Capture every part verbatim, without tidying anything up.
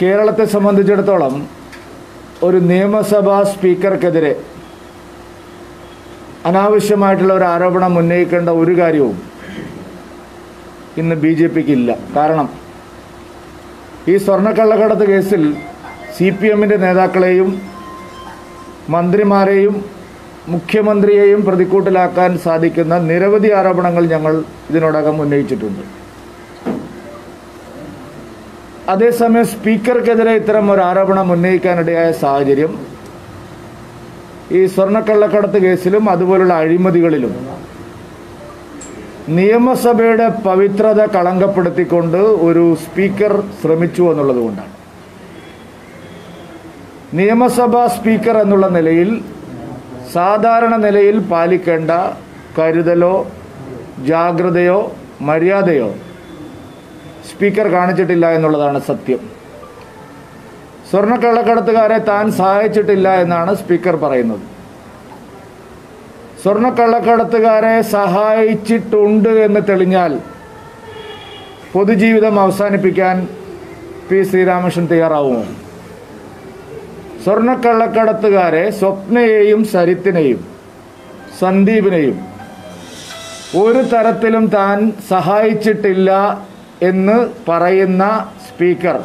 കേരളത്തെ സംബന്ധിച്ചിടത്തോളം ഒരു നിയമസഭാ സ്പീക്കർക്കെതിരെ അനാവശ്യമായിട്ടുള്ള ഒരു ആരോപണം ഉന്നയിക്കേണ്ട ഒരു കാര്യവും ഇന്ന് ബി ജെ പിക്ക് ഇല്ല. കാരണം ഈ സ്വർണ്ണക്കള്ളക്കടത്ത് കേസിൽ സി പി എമ്മിൻ്റെ നേതാക്കളെയും മന്ത്രിമാരെയും മുഖ്യമന്ത്രിയെയും പ്രതിക്കൂട്ടിലാക്കാൻ സാധിക്കുന്ന നിരവധി ആരോപണങ്ങൾ ഞങ്ങൾ ഇതിനോടകം ഉന്നയിച്ചിട്ടുണ്ട്. അതേസമയം സ്പീക്കർക്കെതിരെ ഇത്തരം ഒരു ആരോപണം ഉന്നയിക്കാനിടയായ സാഹചര്യം ഈ സ്വർണ്ണക്കള്ളക്കടത്ത് കേസിലും അതുപോലുള്ള അഴിമതികളിലും നിയമസഭയുടെ പവിത്രത കളങ്കപ്പെടുത്തിക്കൊണ്ട് ഒരു സ്പീക്കർ ശ്രമിച്ചു എന്നുള്ളത് കൊണ്ടാണ്. നിയമസഭാ സ്പീക്കർ എന്നുള്ള നിലയിൽ സാധാരണ നിലയിൽ പാലിക്കേണ്ട കരുതലോ ജാഗ്രതയോ മര്യാദയോ സ്പീക്കർ കാണിച്ചിട്ടില്ല എന്നുള്ളതാണ് സത്യം. സ്വർണ്ണക്കള്ളക്കടത്തുകാരെ താൻ സഹായിച്ചിട്ടില്ല എന്നാണ് സ്പീക്കർ പറയുന്നത്. സ്വർണ്ണക്കള്ളക്കടത്തുകാരെ സഹായിച്ചിട്ടുണ്ട് എന്ന് തെളിഞ്ഞാൽ പൊതുജീവിതം അവസാനിപ്പിക്കാൻ പി ശ്രീരാമകൃഷ്ണൻ തയ്യാറാവുമോ? സ്വർണ്ണക്കള്ളക്കടത്തുകാരെ സ്വപ്നയെയും സരിത്തിനെയും സന്ദീപിനെയും ഒരു തരത്തിലും താൻ സഹായിച്ചിട്ടില്ല എന്ന് പറയുന്ന സ്പീക്കർ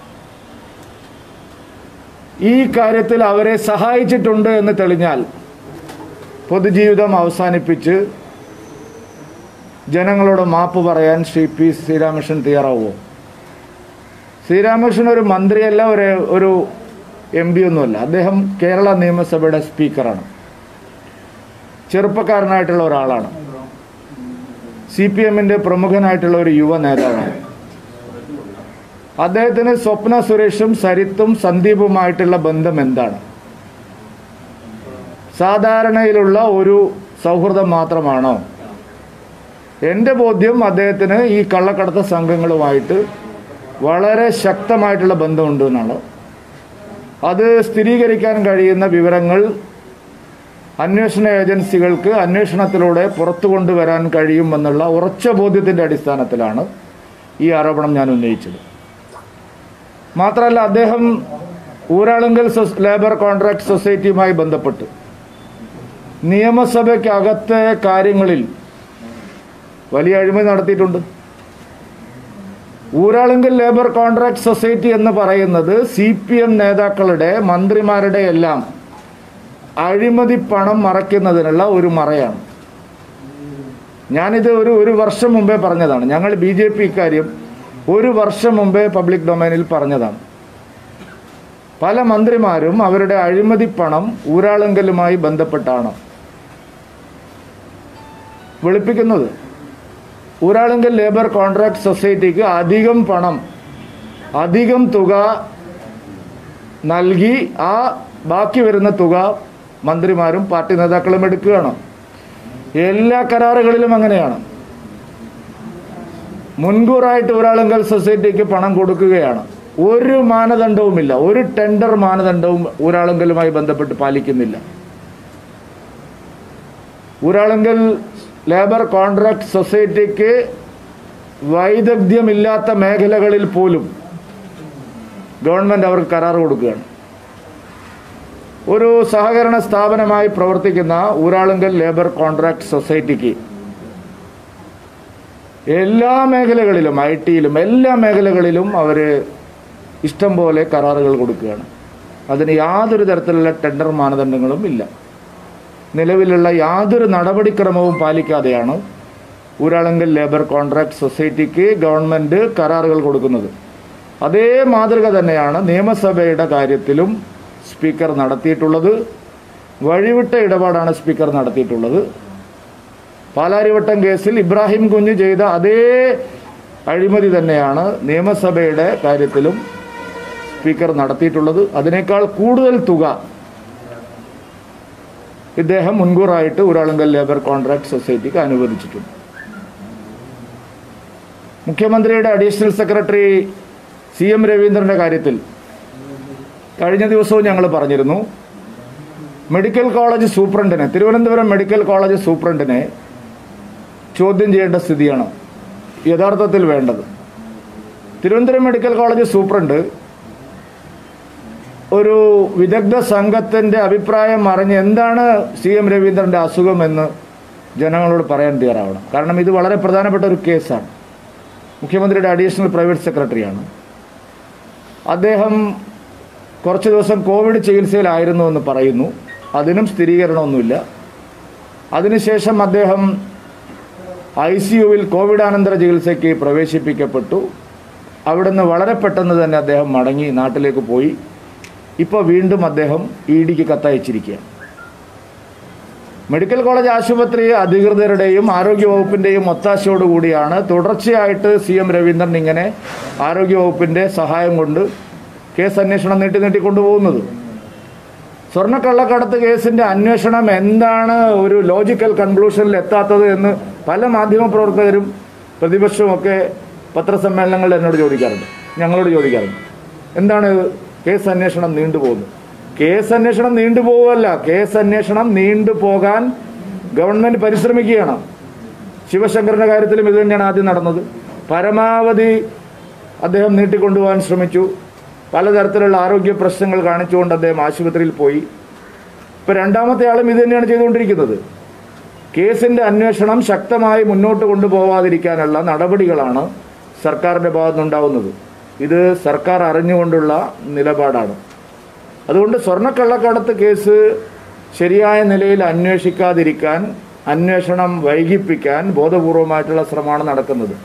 ഈ കാര്യത്തിൽ അവരെ സഹായിച്ചിട്ടുണ്ട് എന്ന് തെളിഞ്ഞാൽ പൊതുജീവിതം അവസാനിപ്പിച്ച് ജനങ്ങളോട് മാപ്പ് പറയാൻ ശ്രീ പി ശ്രീരാമകൃഷ്ണൻ തയ്യാറാവുമോ? ശ്രീരാമകൃഷ്ണൻ ഒരു മന്ത്രിയല്ല, ഒരു ഒരു എം പി ഒന്നുമല്ല. അദ്ദേഹം കേരള നിയമസഭയുടെ സ്പീക്കറാണ്. ചെറുപ്പക്കാരനായിട്ടുള്ള ഒരാളാണ്. സി പി എമ്മിൻ്റെ പ്രമുഖനായിട്ടുള്ള ഒരു യുവ നേതാവാണ്. അദ്ദേഹത്തിന് സ്വപ്ന സുരേഷും സരിത്തും സന്ദീപുമായിട്ടുള്ള ബന്ധം എന്താണ്? സാധാരണയിലുള്ള ഒരു സൗഹൃദം മാത്രമാണോ? എൻ്റെ ബോധ്യം അദ്ദേഹത്തിന് ഈ കള്ളക്കടത്ത് സംഘങ്ങളുമായിട്ട് വളരെ ശക്തമായിട്ടുള്ള ബന്ധമുണ്ട് എന്നാണ്. അത് സ്ഥിരീകരിക്കാൻ കഴിയുന്ന വിവരങ്ങൾ അന്വേഷണ ഏജൻസികൾക്ക് അന്വേഷണത്തിലൂടെ പുറത്തു കൊണ്ടുവരാൻ കഴിയുമെന്നുള്ള ഉറച്ച ബോധ്യത്തിൻ്റെ അടിസ്ഥാനത്തിലാണ് ഈ ആരോപണം ഞാൻ ഉന്നയിച്ചത്. മാത്രമല്ല, അദ്ദേഹം ഊരാളുങ്കൽ ലേബർ കോൺട്രാക്ട് സൊസൈറ്റിയുമായി ബന്ധപ്പെട്ട് നിയമസഭയ്ക്കകത്തെ കാര്യങ്ങളിൽ വലിയ അഴിമതി നടത്തിയിട്ടുണ്ട്. ഊരാളുങ്കൽ ലേബർ കോൺട്രാക്ട് സൊസൈറ്റി എന്ന് പറയുന്നത് സി പി എം നേതാക്കളുടെ മന്ത്രിമാരുടെ എല്ലാം അഴിമതി പണം മറയ്ക്കുന്നതിനുള്ള ഒരു മറയാണ്. ഞാനിത് ഒരു ഒരു വർഷം മുമ്പേ പറഞ്ഞതാണ്. ഞങ്ങൾ ബി ജെ പി ഇക്കാര്യം ഒരു വർഷം മുമ്പേ പബ്ലിക് ഡൊമൈനിൽ പറഞ്ഞതാണ്. പല മന്ത്രിമാരും അവരുടെ അഴിമതി പണം ഊരാളുങ്കലുമായി ബന്ധപ്പെട്ടാണ് വെളുപ്പിക്കുന്നത്. ഊരാളുങ്കൽ ലേബർ കോൺട്രാക്ട് സൊസൈറ്റിക്ക് അധികം പണം, അധികം തുക നൽകി ആ ബാക്കി വരുന്ന തുക മന്ത്രിമാരും പാർട്ടി നേതാക്കളും എടുക്കുകയാണ്. എല്ലാ കരാറുകളിലും അങ്ങനെയാണ്. മുൻകൂറായിട്ട് ഊരാളുങ്കൽ സൊസൈറ്റിക്ക് പണം കൊടുക്കുകയാണ്. ഒരു മാനദണ്ഡവുമില്ല, ഒരു ടെൻഡർ മാനദണ്ഡവും ഊരാളുങ്കലുമായി ബന്ധപ്പെട്ട് പാലിക്കുന്നില്ല. ഊരാളുങ്കൽ ലേബർ കോൺട്രാക്ട് സൊസൈറ്റിക്ക് വൈദഗ്ധ്യമില്ലാത്ത മേഖലകളിൽ പോലും ഗവൺമെൻറ് അവർക്ക് കരാർ കൊടുക്കുകയാണ്. ഒരു സഹകരണ സ്ഥാപനമായി പ്രവർത്തിക്കുന്ന ഊരാളുങ്കൽ ലേബർ കോൺട്രാക്ട് സൊസൈറ്റിക്ക് എല്ലാ മേഖലകളിലും, ഐ ടിയിലും എല്ലാ മേഖലകളിലും അവർ ഇഷ്ടം പോലെ കരാറുകൾ കൊടുക്കുകയാണ്. അതിന് യാതൊരു തരത്തിലുള്ള ടെൻഡർ മാനദണ്ഡങ്ങളും ഇല്ല. നിലവിലുള്ള യാതൊരു നടപടിക്രമവും പാലിക്കാതെയാണ് ഊരാളുങ്കൽ ലേബർ കോൺട്രാക്ട് സൊസൈറ്റിക്ക് ഗവൺമെൻറ് കരാറുകൾ കൊടുക്കുന്നത്. അതേ മാതൃക തന്നെയാണ് നിയമസഭയുടെ കാര്യത്തിലും സ്പീക്കർ നടത്തിയിട്ടുള്ളത്. വഴിവിട്ട ഇടപാടാണ് സ്പീക്കർ നടത്തിയിട്ടുള്ളത്. പാലാരിവട്ടം കേസിൽ ഇബ്രാഹിം കുഞ്ഞ് ചെയ്ത അതേ അഴിമതി തന്നെയാണ് നിയമസഭയുടെ കാര്യത്തിലും സ്പീക്കർ നടത്തിയിട്ടുള്ളത്. അതിനേക്കാൾ കൂടുതൽ തുക ഇദ്ദേഹം മുൻകൂറായിട്ട് ഊരാളുങ്കൽ ലേബർ കോൺട്രാക്ട് സൊസൈറ്റിക്ക് അനുവദിച്ചിട്ടുണ്ട്. മുഖ്യമന്ത്രിയുടെ അഡീഷണൽ സെക്രട്ടറി സി എം രവീന്ദ്രൻ്റെ കാര്യത്തിൽ കഴിഞ്ഞ ദിവസവും ഞങ്ങൾ പറഞ്ഞിരുന്നു. മെഡിക്കൽ കോളേജ് സൂപ്രണ്ടിനെ, തിരുവനന്തപുരം മെഡിക്കൽ കോളേജ് സൂപ്രണ്ടിനെ ചോദ്യം ചെയ്യേണ്ട സ്ഥിതിയാണ് യഥാർത്ഥത്തിൽ വേണ്ടത്. തിരുവനന്തപുരം മെഡിക്കൽ കോളേജ് സൂപ്രണ്ട് ഒരു വിദഗ്ധ സംഘത്തിൻ്റെ അഭിപ്രായം അറിഞ്ഞ് എന്താണ് സി എം രവീന്ദ്രൻ്റെ അസുഖമെന്ന് ജനങ്ങളോട് പറയാൻ തയ്യാറാവണം. കാരണം ഇത് വളരെ പ്രധാനപ്പെട്ട ഒരു കേസാണ്. മുഖ്യമന്ത്രിയുടെ അഡീഷണൽ പ്രൈവറ്റ് സെക്രട്ടറിയാണ് അദ്ദേഹം. കുറച്ച് ദിവസം കോവിഡ് ചികിത്സയിലായിരുന്നു എന്ന് പറയുന്നു. അതിനും സ്ഥിരീകരണമൊന്നുമില്ല. അതിനുശേഷം അദ്ദേഹം ഐ സി യുവിൽ കോവിഡാനന്തര ചികിത്സയ്ക്ക് പ്രവേശിപ്പിക്കപ്പെട്ടു. അവിടുന്ന് വളരെ പെട്ടെന്ന് തന്നെ അദ്ദേഹം മടങ്ങി നാട്ടിലേക്ക് പോയി. ഇപ്പോൾ വീണ്ടും അദ്ദേഹം ഇ ഡിക്ക് കത്തയച്ചിരിക്കുകയാണ്. മെഡിക്കൽ കോളേജ് ആശുപത്രി അധികൃതരുടെയും ആരോഗ്യവകുപ്പിൻ്റെയും ഒത്താശയോടുകൂടിയാണ് തുടർച്ചയായിട്ട് സി എം രവീന്ദ്രൻ ഇങ്ങനെ ആരോഗ്യവകുപ്പിൻ്റെ സഹായം കൊണ്ട് കേസ് അന്വേഷണം നീട്ടി നീട്ടിക്കൊണ്ടുപോകുന്നത്. സ്വർണ്ണക്കള്ളക്കടത്ത് കേസിൻ്റെ അന്വേഷണം എന്താണ് ഒരു ലോജിക്കൽ കൺക്ലൂഷനിൽ എത്താത്തത് എന്ന് പല മാധ്യമപ്രവർത്തകരും പ്രതിപക്ഷവുമൊക്കെ പത്രസമ്മേളനങ്ങളിൽ എന്നോട് ചോദിക്കാറുണ്ട്, ഞങ്ങളോട് ചോദിക്കാറുണ്ട്. എന്താണ് കേസ് അന്വേഷണം നീണ്ടുപോകുന്നത്? കേസ് അന്വേഷണം നീണ്ടുപോകുമല്ല, കേസ് അന്വേഷണം നീണ്ടുപോകാൻ ഗവൺമെൻറ് പരിശ്രമിക്കുകയാണ്. ശിവശങ്കറിൻ്റെ കാര്യത്തിലും ഇത് തന്നെയാണ് ആദ്യം നടന്നത്. പരമാവധി അദ്ദേഹം നീട്ടിക്കൊണ്ടുപോകാൻ ശ്രമിച്ചു. പലതരത്തിലുള്ള ആരോഗ്യ പ്രശ്നങ്ങൾ കാണിച്ചുകൊണ്ട് അദ്ദേഹം ആശുപത്രിയിൽ പോയി. ഇപ്പോൾ രണ്ടാമത്തെ ആളും ഇത് തന്നെയാണ് ചെയ്തുകൊണ്ടിരിക്കുന്നത്. കേസിൻ്റെ അന്വേഷണം ശക്തമായി മുന്നോട്ട് കൊണ്ടുപോകാതിരിക്കാനുള്ള നടപടികളാണ് സർക്കാരിൻ്റെ ഭാഗത്തുനിന്നുണ്ടാവുന്നത്. ഇത് സർക്കാർ അറിഞ്ഞുകൊണ്ടുള്ള നിലപാടാണ്. അതുകൊണ്ട് സ്വർണ്ണക്കള്ളക്കടത്ത് കേസ് ശരിയായ നിലയിൽ അന്വേഷിക്കാതിരിക്കാൻ, അന്വേഷണം വൈകിപ്പിക്കാൻ ബോധപൂർവമായിട്ടുള്ള ശ്രമമാണ് നടക്കുന്നത്.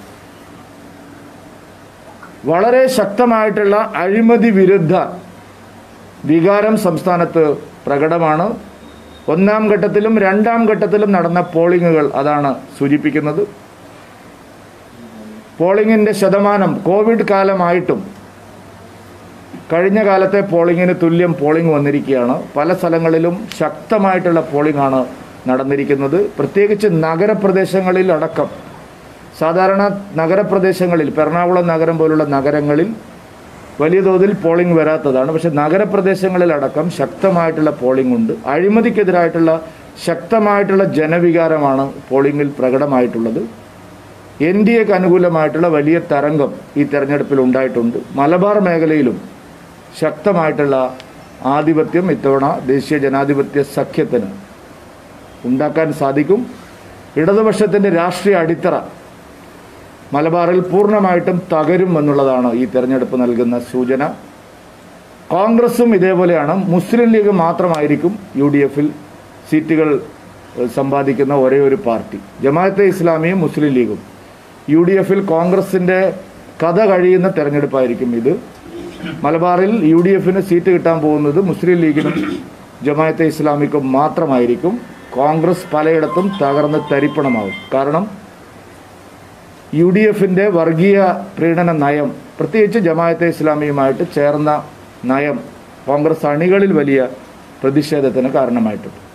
വളരെ ശക്തമായിട്ടുള്ള അഴിമതി വിരുദ്ധ വികാരം സംസ്ഥാനത്ത് പ്രകടമാണ്. ഒന്നാം ഘട്ടത്തിലും രണ്ടാം ഘട്ടത്തിലും നടന്ന പോളിങ്ങുകൾ അതാണ് സൂചിപ്പിക്കുന്നത്. പോളിങ്ങിൻ്റെ ശതമാനം കോവിഡ് കാലമായിട്ടും കഴിഞ്ഞ കാലത്തെ പോളിങ്ങിന് തുല്യം പോളിംഗ് വന്നിരിക്കുകയാണ്. പല സ്ഥലങ്ങളിലും ശക്തമായിട്ടുള്ള പോളിംഗാണ് നടന്നിരിക്കുന്നത്. പ്രത്യേകിച്ച് നഗരപ്രദേശങ്ങളിൽ അടക്കം. സാധാരണ നഗരപ്രദേശങ്ങളിൽ, എറണാകുളം നഗരം പോലുള്ള നഗരങ്ങളിൽ വലിയ തോതിൽ പോളിംഗ് വരാത്തതാണ്. പക്ഷേ നഗരപ്രദേശങ്ങളിലടക്കം ശക്തമായിട്ടുള്ള പോളിംഗ് ഉണ്ട്. അഴിമതിക്കെതിരായിട്ടുള്ള ശക്തമായിട്ടുള്ള ജനവികാരമാണ് പോളിംഗിൽ പ്രകടമായിട്ടുള്ളത്. എൻ ഡി എക്ക് അനുകൂലമായിട്ടുള്ള വലിയ തരംഗം ഈ തെരഞ്ഞെടുപ്പിൽ ഉണ്ടായിട്ടുണ്ട്. മലബാർ മേഖലയിലും ശക്തമായിട്ടുള്ള ആധിപത്യം ഇത്തവണ ദേശീയ ജനാധിപത്യ സഖ്യത്തിന് ഉണ്ടാക്കാൻ സാധിക്കും. ഇടതുപക്ഷത്തിൻ്റെ രാഷ്ട്രീയ അടിത്തറ മലബാറിൽ പൂർണ്ണമായിട്ടും തകരും എന്നുള്ളതാണ് ഈ തെരഞ്ഞെടുപ്പ് നൽകുന്ന സൂചന. കോൺഗ്രസും ഇതേപോലെയാണ്. മുസ്ലിം ലീഗ് മാത്രമായിരിക്കും യു ഡി എഫിൽ സീറ്റുകൾ സമ്പാദിക്കുന്ന ഒരേ ഒരു പാർട്ടി. ജമാഅത്തെ ഇസ്ലാമിയും മുസ്ലിം ലീഗും. യു ഡി എഫിൽ കോൺഗ്രസിൻ്റെ കഥ കഴിയുന്ന തെരഞ്ഞെടുപ്പായിരിക്കും ഇത്. മലബാറിൽ യു ഡി എഫിന് സീറ്റ് കിട്ടാൻ പോകുന്നത് മുസ്ലിം ലീഗിനും ജമാഅത്തെ ഇസ്ലാമിക്കും മാത്രമായിരിക്കും. കോൺഗ്രസ് പലയിടത്തും തകർന്ന് തരിപ്പണമാവും. കാരണം യു ഡി എഫിൻ്റെ വർഗീയ പ്രീണന നയം, പ്രത്യേകിച്ച് ജമാഅത്തെ ഇസ്ലാമിയുമായിട്ട് ചേർന്ന നയം കോൺഗ്രസ് അണികളിൽ വലിയ പ്രതിഷേധത്തിന് കാരണമായിട്ടുണ്ട്.